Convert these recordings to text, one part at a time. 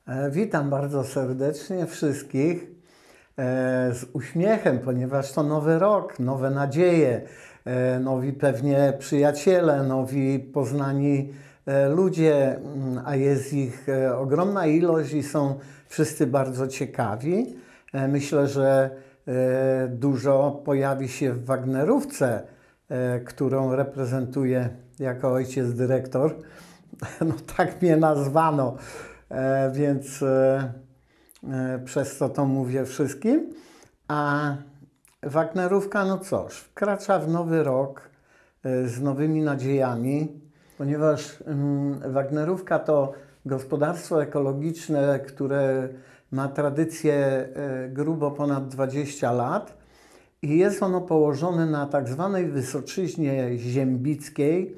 Witam bardzo serdecznie wszystkich z uśmiechem, ponieważ to nowy rok, nowe nadzieje, nowi pewnie przyjaciele, nowi poznani ludzie, a jest ich ogromna ilość i są wszyscy bardzo ciekawi. Myślę, że dużo pojawi się w Wagnerówce, którą reprezentuję jako ojciec dyrektor. No tak mnie nazwano, więc przez to mówię wszystkim. A Wagnerówka, no cóż, wkracza w nowy rok z nowymi nadziejami, ponieważ Wagnerówka to gospodarstwo ekologiczne, które ma tradycję grubo ponad 20 lat i jest ono położone na tak zwanej Wysoczyźnie Ziembickiej,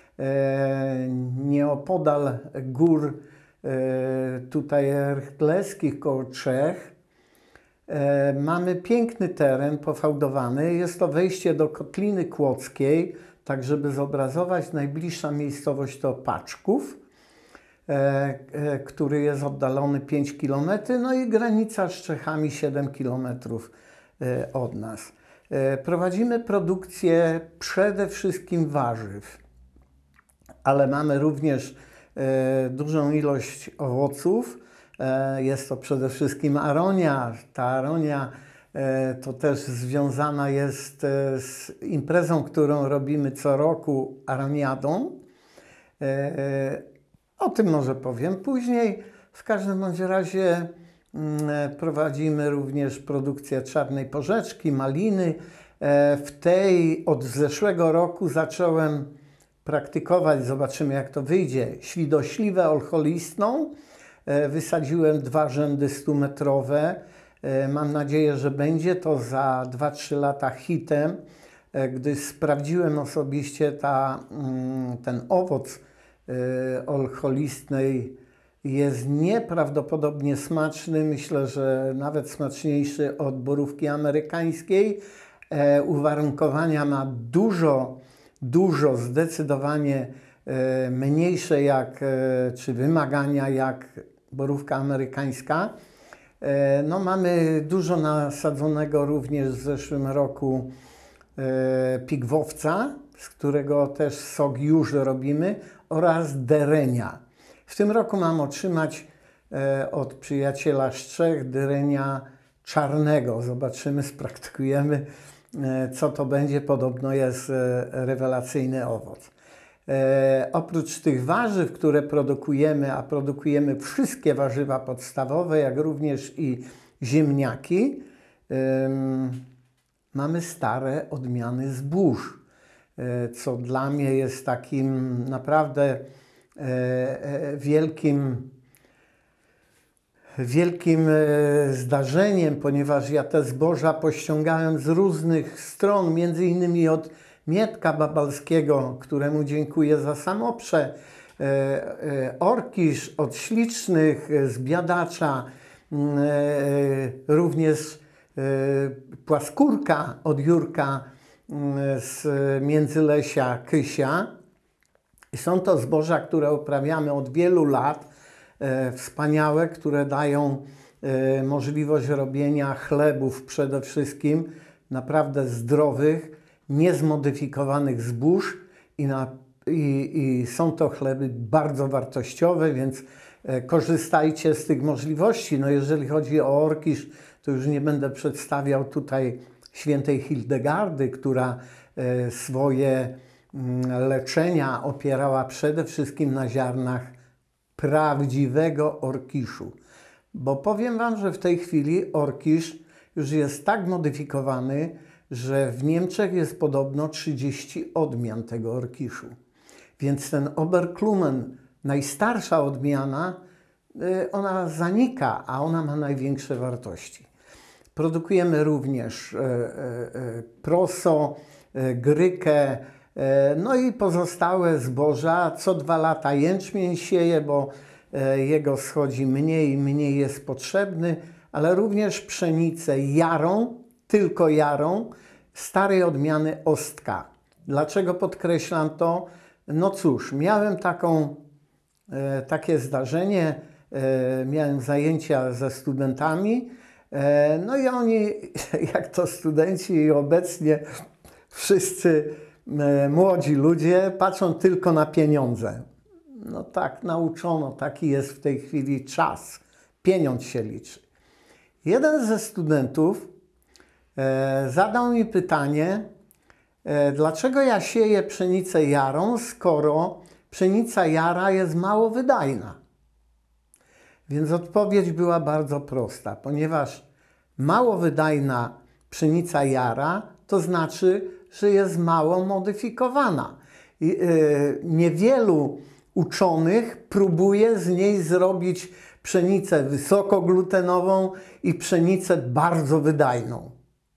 nieopodal gór tutaj Rchtleskich koło Czech. Mamy piękny teren pofałdowany. Jest to wejście do Kotliny Kłodzkiej, tak żeby zobrazować, najbliższa miejscowość to Paczków, który jest oddalony 5 km, no i granica z Czechami 7 km od nas. Prowadzimy produkcję przede wszystkim warzyw, ale mamy również dużą ilość owoców. Jest to przede wszystkim aronia. Ta aronia to też związana jest z imprezą, którą robimy co roku, aroniadą. O tym może powiem później. W każdym bądź razie prowadzimy również produkcję czarnej porzeczki, maliny. Od zeszłego roku zacząłem praktykować, zobaczymy jak to wyjdzie, świdośliwę olcholistną. Wysadziłem 2 rzędy 100-metrowe. Mam nadzieję, że będzie to za 2-3 lata hitem, gdy sprawdziłem osobiście ten owoc olcholistnej jest nieprawdopodobnie smaczny. Myślę, że nawet smaczniejszy od borówki amerykańskiej. Uwarunkowania ma dużo, zdecydowanie mniejsze czy wymagania jak borówka amerykańska. No, mamy dużo nasadzonego również w zeszłym roku pigwowca, z którego też sok już robimy, oraz dyrenia. W tym roku mam otrzymać od przyjaciela z Czech dyrenia czarnego. Zobaczymy, spraktykujemy, co to będzie. Podobno jest rewelacyjny owoc. Oprócz tych warzyw, które produkujemy, a produkujemy wszystkie warzywa podstawowe, jak również i ziemniaki, mamy stare odmiany zbóż, co dla mnie jest takim naprawdę wielkim zdarzeniem, ponieważ ja te zboża pościągałem z różnych stron, między innymi od Mietka Babalskiego, któremu dziękuję za samoprze, Orkisz od Ślicznych, z Biadacza, również Płaskórka od Jurka z Międzylesia, Kysia. I są to zboża, które uprawiamy od wielu lat, wspaniałe, które dają możliwość robienia chlebów przede wszystkim, naprawdę zdrowych, niezmodyfikowanych zbóż i są to chleby bardzo wartościowe, więc korzystajcie z tych możliwości. No jeżeli chodzi o Orkisz, to już nie będę przedstawiał tutaj świętej Hildegardy, która swoje leczenia opierała przede wszystkim na ziarnach prawdziwego orkiszu. Bo powiem Wam, że w tej chwili orkisz już jest tak modyfikowany, że w Niemczech jest podobno 30 odmian tego orkiszu. Więc ten Oberklumen, najstarsza odmiana, ona zanika, a ona ma największe wartości. Produkujemy również proso, grykę, no i pozostałe zboża. Co 2 lata jęczmień sieje, bo jego schodzi mniej jest potrzebny, ale również pszenicę jarą, tylko jarą, starej odmiany Ostka. Dlaczego podkreślam to? No cóż, miałem takie zdarzenie miałem zajęcia ze studentami, no i oni, jak to studenci i obecnie wszyscy młodzi ludzie, patrzą tylko na pieniądze. No tak nauczono, taki jest w tej chwili czas. Pieniądz się liczy. Jeden ze studentów zadał mi pytanie, dlaczego ja sieję pszenicę jarą, skoro pszenica jara jest mało wydajna. Więc odpowiedź była bardzo prosta, ponieważ mało wydajna pszenica jara to znaczy, że jest mało modyfikowana. Niewielu uczonych próbuje z niej zrobić pszenicę wysokoglutenową i pszenicę bardzo wydajną.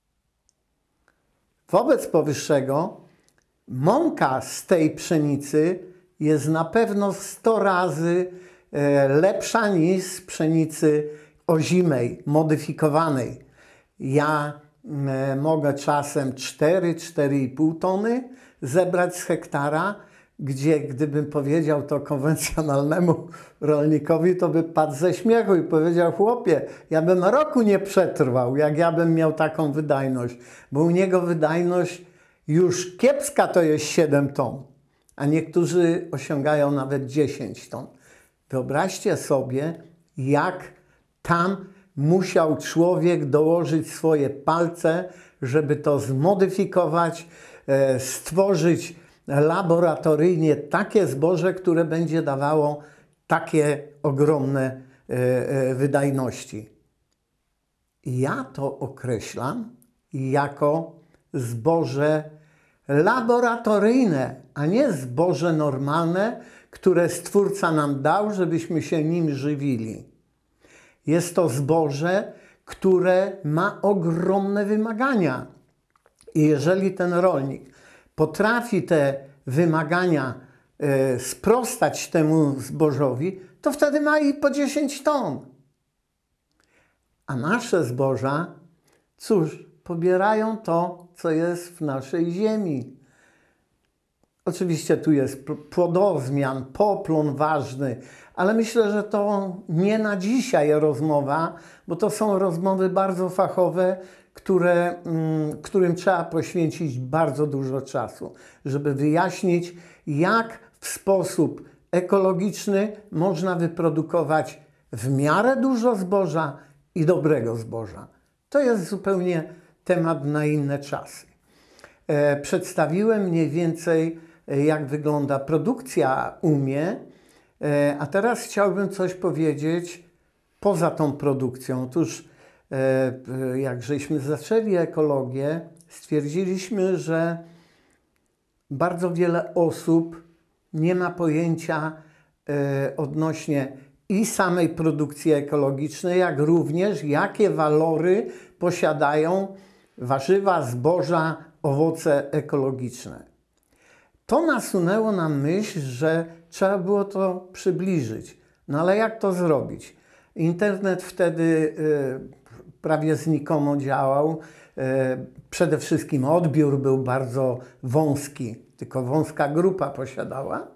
Wobec powyższego mąka z tej pszenicy jest na pewno 100 razy lepsza niż z pszenicy ozimej, modyfikowanej. Ja mogę czasem 4–4,5 tony zebrać z hektara, gdzie gdybym powiedział to konwencjonalnemu rolnikowi, to by padł ze śmiechu i powiedział: chłopie, ja bym roku nie przetrwał, jak ja bym miał taką wydajność, bo u niego wydajność już kiepska to jest 7 ton, a niektórzy osiągają nawet 10 ton. Wyobraźcie sobie, jak tam musiał człowiek dołożyć swoje palce, żeby to zmodyfikować, stworzyć laboratoryjnie takie zboże, które będzie dawało takie ogromne wydajności. Ja to określam jako zboże laboratoryjne, a nie zboże normalne, które Stwórca nam dał, żebyśmy się nim żywili. Jest to zboże, które ma ogromne wymagania. I jeżeli ten rolnik potrafi te wymagania sprostać temu zbożowi, to wtedy ma i po 10 ton. A nasze zboża, cóż, pobierają to, co jest w naszej ziemi. Oczywiście tu jest płodozmian, poplon ważny, ale myślę, że to nie na dzisiaj rozmowa, bo to są rozmowy bardzo fachowe, którym trzeba poświęcić bardzo dużo czasu, żeby wyjaśnić, jak w sposób ekologiczny można wyprodukować w miarę dużo zboża i dobrego zboża. To jest zupełnie temat na inne czasy. Przedstawiłem mniej więcej, jak wygląda produkcja u mnie, a teraz chciałbym coś powiedzieć poza tą produkcją. Otóż jak żeśmy zaczęli ekologię, stwierdziliśmy, że bardzo wiele osób nie ma pojęcia odnośnie i samej produkcji ekologicznej, jak również jakie walory posiadają warzywa, zboża, owoce ekologiczne. To nasunęło nam myśl, że trzeba było to przybliżyć. No ale jak to zrobić? Internet wtedy prawie znikomo działał. Przede wszystkim odbiór był bardzo wąski, tylko wąska grupa posiadała.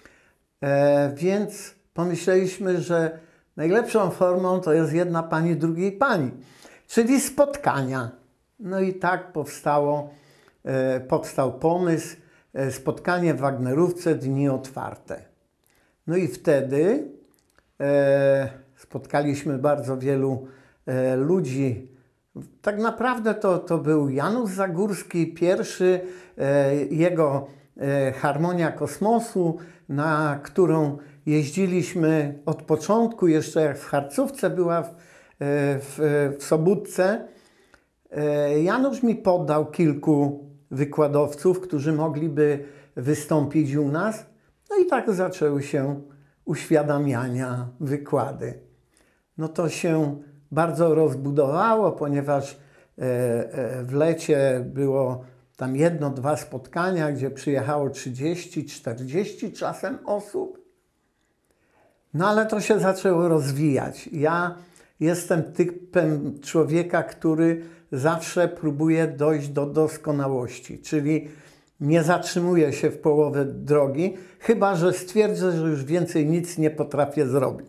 Więc pomyśleliśmy, że najlepszą formą to jest jedna pani, drugiej pani, czyli spotkania. No i tak powstał pomysł, spotkanie w Wagnerówce, dni otwarte. No i wtedy spotkaliśmy bardzo wielu ludzi. Tak naprawdę to był Janusz Zagórski, pierwszy, jego Harmonia Kosmosu, na którą jeździliśmy od początku, jeszcze jak w Harcówce była w Sobótce. Janusz mi podał kilku wykładowców, którzy mogliby wystąpić u nas. No i tak zaczęły się uświadamiania, wykłady. No to się bardzo rozbudowało, ponieważ w lecie było tam 1–2 spotkania, gdzie przyjechało 30–40 czasem osób. No ale to się zaczęło rozwijać. Ja jestem typem człowieka, który zawsze próbuje dojść do doskonałości, czyli nie zatrzymuję się w połowie drogi, chyba że stwierdzę, że już więcej nic nie potrafię zrobić.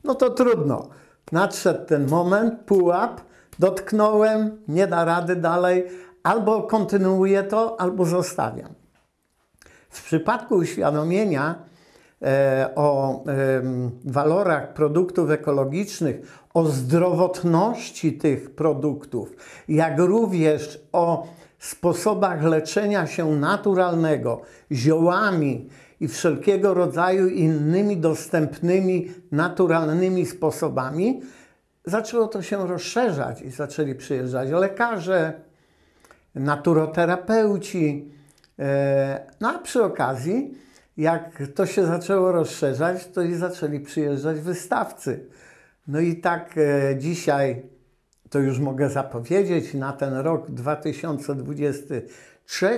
No to trudno. Nadszedł ten moment, pułap, dotknąłem, nie da rady dalej, albo kontynuuję to, albo zostawiam. W przypadku uświadomienia o walorach produktów ekologicznych, o zdrowotności tych produktów, jak również o sposobach leczenia się naturalnego, ziołami i wszelkiego rodzaju innymi dostępnymi, naturalnymi sposobami, zaczęło to się rozszerzać i zaczęli przyjeżdżać lekarze, naturoterapeuci. No a przy okazji, jak to się zaczęło rozszerzać, to i zaczęli przyjeżdżać wystawcy. No i tak dzisiaj, to już mogę zapowiedzieć, na ten rok 2023,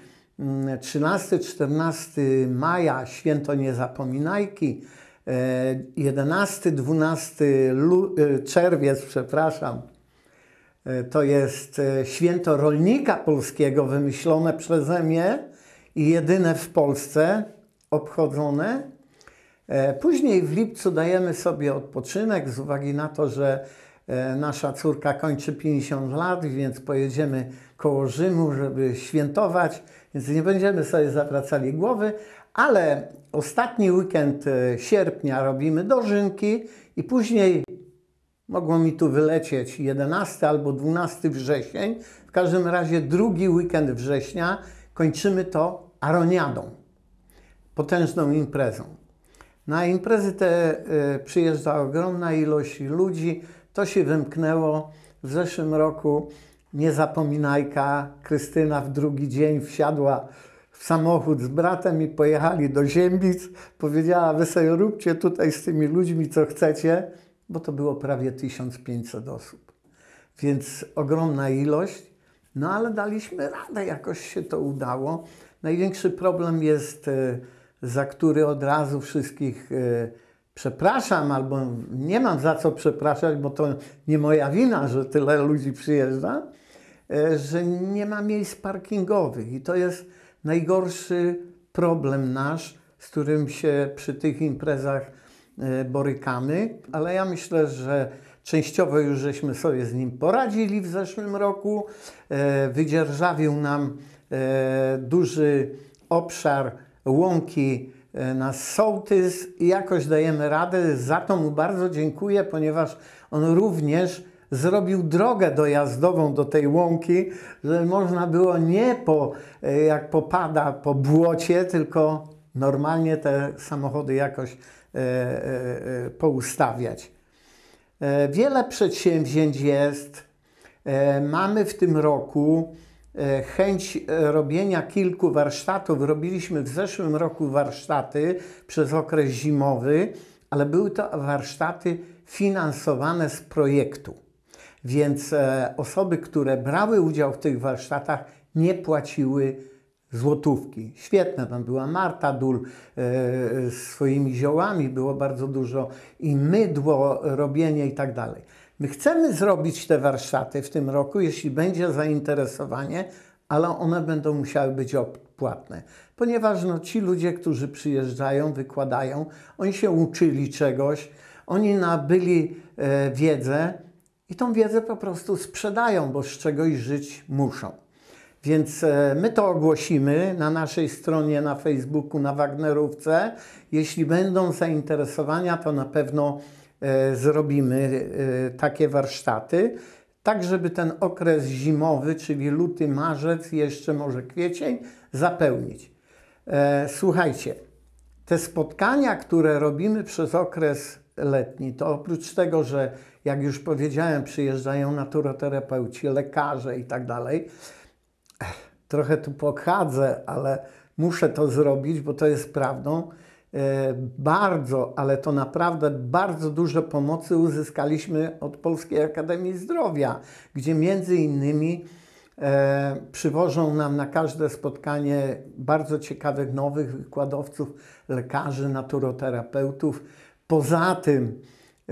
13-14 maja, Święto Niezapominajki, 11-12 czerwiec, przepraszam, to jest święto rolnika polskiego wymyślone przeze mnie i jedyne w Polsce obchodzone. Później w lipcu dajemy sobie odpoczynek z uwagi na to, że nasza córka kończy 50 lat, więc pojedziemy koło Rzymu, żeby świętować, więc nie będziemy sobie zawracali głowy, ale ostatni weekend sierpnia robimy dożynki i później mogło mi tu wylecieć 11 albo 12 wrzesień, w każdym razie drugi weekend września kończymy to aroniadą, potężną imprezą. Na imprezy te przyjeżdża ogromna ilość ludzi. To się wymknęło w zeszłym roku. Niezapominajka, Krystyna w drugi dzień wsiadła w samochód z bratem i pojechali do Ziembic. Powiedziała, wy sobie róbcie tutaj z tymi ludźmi co chcecie, bo to było prawie 1500 osób. Więc ogromna ilość, no ale daliśmy radę, jakoś się to udało. Największy problem jest, za który od razu wszystkich przepraszam, albo nie mam za co przepraszać, bo to nie moja wina, że tyle ludzi przyjeżdża, że nie ma miejsc parkingowych i to jest najgorszy problem nasz, z którym się przy tych imprezach borykamy, ale ja myślę, że częściowo już żeśmy sobie z nim poradzili w zeszłym roku. Wydzierżawił nam duży obszar łąki na sołtys i jakoś dajemy radę. Za to mu bardzo dziękuję, ponieważ on również zrobił drogę dojazdową do tej łąki, żeby można było nie jak popada po błocie, tylko normalnie te samochody jakoś poustawiać. Wiele przedsięwzięć jest. Mamy w tym roku chęć robienia kilku warsztatów. Robiliśmy w zeszłym roku warsztaty przez okres zimowy, ale były to warsztaty finansowane z projektu. Więc osoby, które brały udział w tych warsztatach, nie płaciły złotówki. Świetne, tam była Marta Dul z swoimi ziołami, było bardzo dużo i mydło, robienie i tak dalej. My chcemy zrobić te warsztaty w tym roku, jeśli będzie zainteresowanie, ale one będą musiały być odpłatne. Ponieważ no, ci ludzie, którzy przyjeżdżają, wykładają, oni się uczyli czegoś, oni nabyli wiedzę i tą wiedzę po prostu sprzedają, bo z czegoś żyć muszą. Więc my to ogłosimy na naszej stronie na Facebooku, na Wagnerówce. Jeśli będą zainteresowania, to na pewno zrobimy takie warsztaty, tak żeby ten okres zimowy, czyli luty, marzec, jeszcze może kwiecień, zapełnić. Słuchajcie, te spotkania, które robimy przez okres letni, to oprócz tego, że jak już powiedziałem, przyjeżdżają naturoterapeuci, lekarze i tak dalej, trochę tu pochadzę, ale muszę to zrobić, bo to jest prawdą. Bardzo, ale to naprawdę bardzo dużo pomocy uzyskaliśmy od Polskiej Akademii Zdrowia, gdzie między innymi przywożą nam na każde spotkanie bardzo ciekawych nowych wykładowców, lekarzy, naturoterapeutów. Poza tym,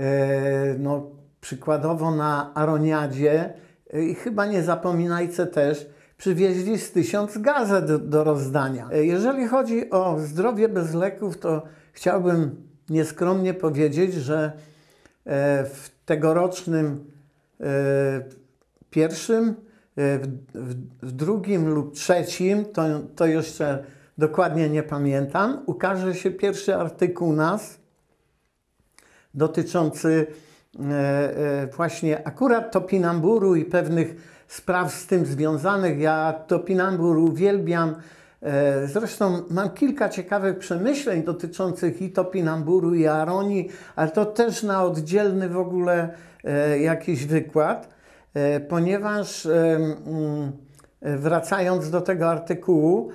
no, przykładowo na Aroniadzie i chyba Niezapominajce też, przywieźli z 1000 gazet do rozdania. Jeżeli chodzi o zdrowie bez leków, to chciałbym nieskromnie powiedzieć, że w tegorocznym pierwszym, w drugim lub trzecim, to jeszcze dokładnie nie pamiętam, ukaże się pierwszy artykuł nas dotyczący właśnie akurat topinamburu i pewnych spraw z tym związanych. Ja topinambur uwielbiam. Zresztą mam kilka ciekawych przemyśleń dotyczących i topinamburu, i aronii, ale to też na oddzielny w ogóle jakiś wykład, ponieważ wracając do tego artykułu,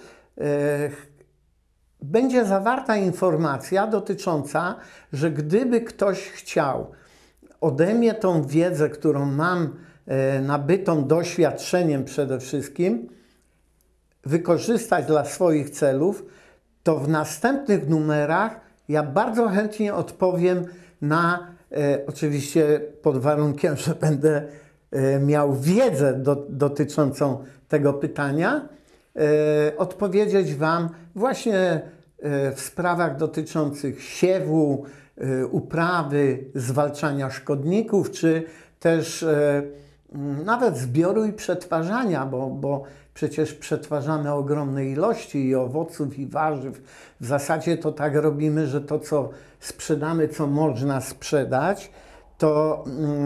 będzie zawarta informacja dotycząca, że gdyby ktoś chciał ode mnie tą wiedzę, którą mam nabytą doświadczeniem przede wszystkim, wykorzystać dla swoich celów, to w następnych numerach ja bardzo chętnie odpowiem na, oczywiście pod warunkiem, że będę miał wiedzę dotyczącą tego pytania, odpowiedzieć Wam właśnie w sprawach dotyczących siewu, uprawy, zwalczania szkodników, czy też nawet zbioru i przetwarzania, bo przecież przetwarzamy ogromne ilości i owoców, i warzyw. W zasadzie to tak robimy, że to, co sprzedamy, co można sprzedać, to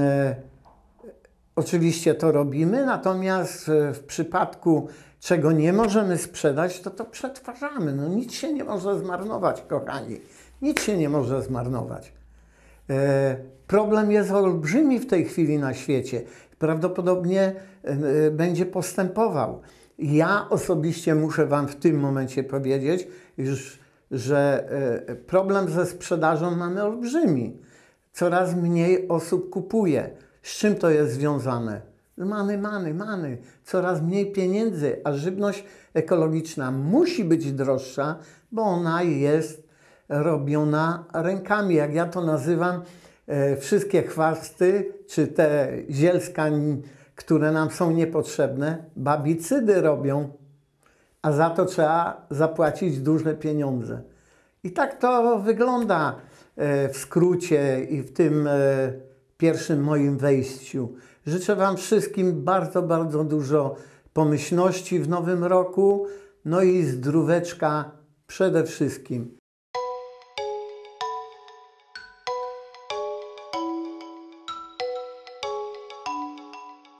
oczywiście to robimy, natomiast w przypadku czego nie możemy sprzedać, to przetwarzamy. No nic się nie może zmarnować, kochani. Nic się nie może zmarnować. Problem jest olbrzymi w tej chwili na świecie. Prawdopodobnie będzie postępował. Ja osobiście muszę Wam w tym momencie powiedzieć, że problem ze sprzedażą mamy olbrzymi. Coraz mniej osób kupuje. Z czym to jest związane? Many. Coraz mniej pieniędzy, a żywność ekologiczna musi być droższa, bo ona jest robiona rękami. Jak ja to nazywam, wszystkie chwasty, czy te zielska, które nam są niepotrzebne, babicydy robią, a za to trzeba zapłacić duże pieniądze. I tak to wygląda w skrócie i w tym pierwszym moim wejściu. Życzę Wam wszystkim bardzo, bardzo dużo pomyślności w nowym roku, no i zdróweczka przede wszystkim.